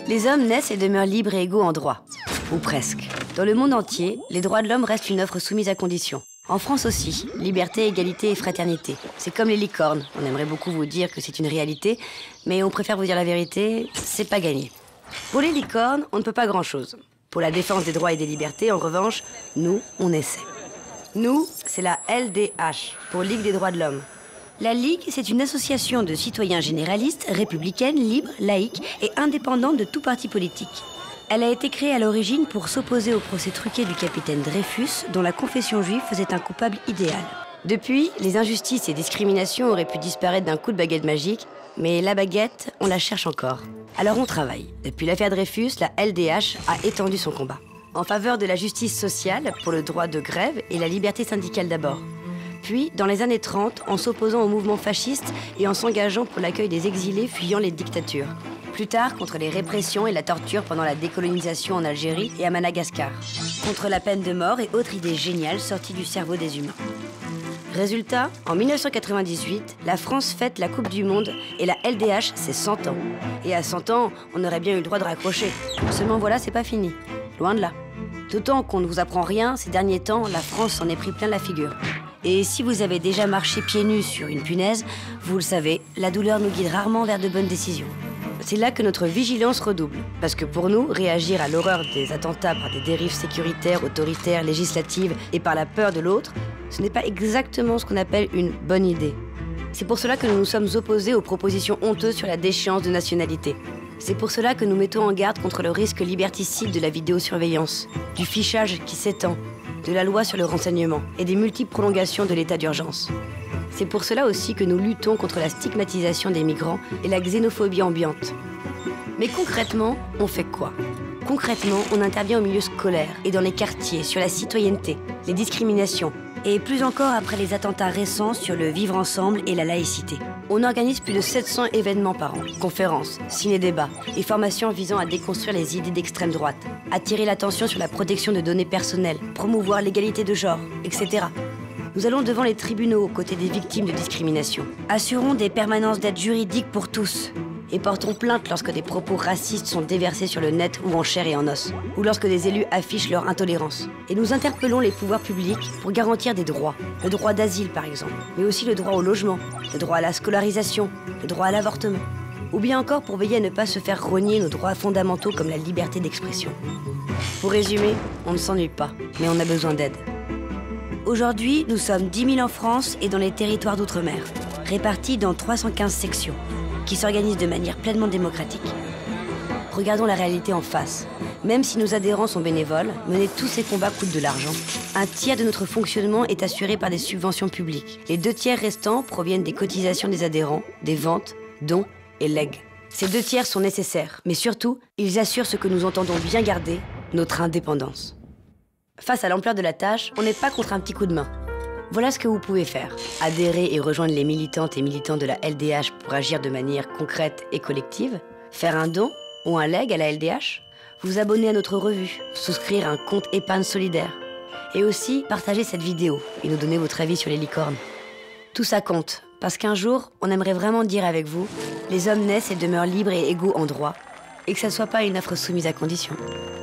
Les hommes naissent et demeurent libres et égaux en droit. Ou presque. Dans le monde entier, les droits de l'homme restent une offre soumise à conditions. En France aussi, liberté, égalité et fraternité. C'est comme les licornes. On aimerait beaucoup vous dire que c'est une réalité, mais on préfère vous dire la vérité, c'est pas gagné. Pour les licornes, on ne peut pas grand-chose. Pour la défense des droits et des libertés, en revanche, nous, on essaie. Nous, c'est la LDH, pour Ligue des droits de l'homme. La Ligue, c'est une association de citoyens généralistes, républicaines, libres, laïques et indépendantes de tout parti politique. Elle a été créée à l'origine pour s'opposer au procès truqué du capitaine Dreyfus, dont la confession juive faisait un coupable idéal. Depuis, les injustices et discriminations auraient pu disparaître d'un coup de baguette magique, mais la baguette, on la cherche encore. Alors on travaille. Depuis l'affaire Dreyfus, la LDH a étendu son combat. En faveur de la justice sociale, pour le droit de grève et la liberté syndicale d'abord. Puis, dans les années 30, en s'opposant au mouvement fasciste et en s'engageant pour l'accueil des exilés fuyant les dictatures. Plus tard, contre les répressions et la torture pendant la décolonisation en Algérie et à Madagascar. Contre la peine de mort et autres idées géniales sorties du cerveau des humains. Résultat, en 1998, la France fête la Coupe du Monde et la LDH, c'est 100 ans. Et à 100 ans, on aurait bien eu le droit de raccrocher. Seulement voilà, c'est pas fini. Loin de là. D'autant qu'on ne vous apprend rien, ces derniers temps, la France s'en est pris plein la figure. Et si vous avez déjà marché pieds nus sur une punaise, vous le savez, la douleur nous guide rarement vers de bonnes décisions. C'est là que notre vigilance redouble. Parce que pour nous, réagir à l'horreur des attentats par des dérives sécuritaires, autoritaires, législatives et par la peur de l'autre, ce n'est pas exactement ce qu'on appelle une bonne idée. C'est pour cela que nous nous sommes opposés aux propositions honteuses sur la déchéance de nationalité. C'est pour cela que nous mettons en garde contre le risque liberticide de la vidéosurveillance, du fichage qui s'étend, de la loi sur le renseignement et des multiples prolongations de l'état d'urgence. C'est pour cela aussi que nous luttons contre la stigmatisation des migrants et la xénophobie ambiante. Mais concrètement, on fait quoi ? Concrètement, on intervient au milieu scolaire et dans les quartiers, sur la citoyenneté, les discriminations, et plus encore après les attentats récents sur le vivre ensemble et la laïcité. On organise plus de 700 événements par an, conférences, ciné-débats et formations visant à déconstruire les idées d'extrême droite, attirer l'attention sur la protection de données personnelles, promouvoir l'égalité de genre, etc. Nous allons devant les tribunaux aux côtés des victimes de discrimination. Assurons des permanences d'aide juridique pour tous. Et portons plainte lorsque des propos racistes sont déversés sur le net ou en chair et en os. Ou lorsque des élus affichent leur intolérance. Et nous interpellons les pouvoirs publics pour garantir des droits. Le droit d'asile par exemple. Mais aussi le droit au logement, le droit à la scolarisation, le droit à l'avortement. Ou bien encore pour veiller à ne pas se faire rogner nos droits fondamentaux comme la liberté d'expression. Pour résumer, on ne s'ennuie pas, mais on a besoin d'aide. Aujourd'hui, nous sommes 10 000 en France et dans les territoires d'outre-mer, répartis dans 315 sections, qui s'organisent de manière pleinement démocratique. Regardons la réalité en face. Même si nos adhérents sont bénévoles, mener tous ces combats coûte de l'argent. Un tiers de notre fonctionnement est assuré par des subventions publiques. Les 2 tiers restants proviennent des cotisations des adhérents, des ventes, dons et legs. Ces 2 tiers sont nécessaires, mais surtout, ils assurent ce que nous entendons bien garder, notre indépendance. Face à l'ampleur de la tâche, on n'est pas contre un petit coup de main. Voilà ce que vous pouvez faire. Adhérer et rejoindre les militantes et militants de la LDH pour agir de manière concrète et collective. Faire un don ou un leg à la LDH. Vous abonner à notre revue. Souscrire à un compte épargne solidaire. Et aussi partager cette vidéo et nous donner votre avis sur les licornes. Tout ça compte, parce qu'un jour, on aimerait vraiment dire avec vous, les hommes naissent et demeurent libres et égaux en droit, et que ça soit pas une offre soumise à conditions.